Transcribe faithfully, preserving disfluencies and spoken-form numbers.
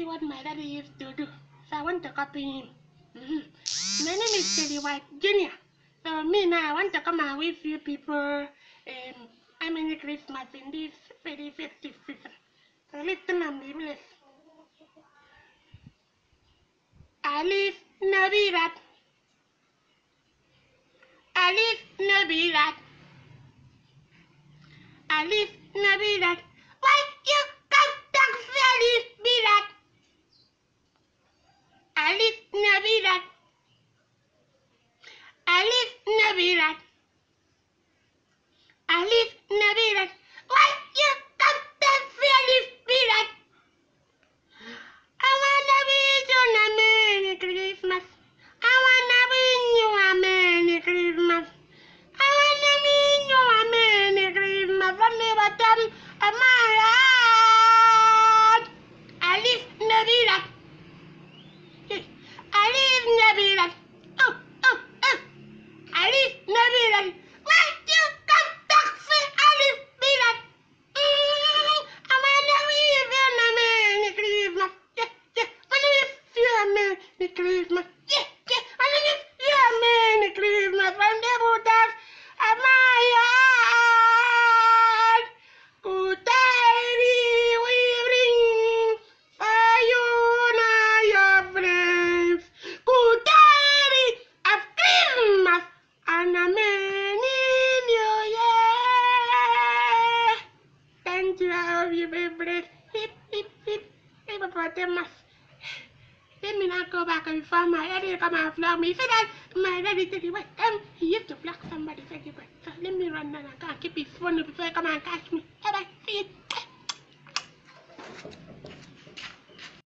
exactly what my daddy used to do. So I want to copy him. Mm-hmm. My name is Teddy White Junior So me now, I want to come and wish you people um, a Merry Christmas in this very festive season. So listen and be blessed. Alice Navidad. Alice Navidad. Alice Navidad. Why you come back Alice Navidad? Alice Navidad. Alice Navidad. Alice Navidad. Why you come back Alice Navidad? I wanna wish you a Merry Christmas. I wanna wish you a Merry Christmas. I wanna wish you a Merry Christmas from the bottom of my heart. Alice Navidad. Alice Navidad. Oh, oh, oh. Alice Navidad. Why you come back for Alice Navidad? Mm, I wanna wish you a Merry Christmas. Yeah, yeah. I wanna wish you a Merry Christmas. Yeah, yeah. I wanna wish you a Merry Christmas from the bottom of my heart. Good tidings we bring for you and your friends. Good tidings of Christmas and a Merry New Year. Thank you, I hope you be blessed. Hip, hip, hip, hippopotamus. Let me not go back and find my daddy come and flog me. Say that my daddy said he was um, he used to block somebody said he was. So let me run and I can't keep his phone before he come and catch me.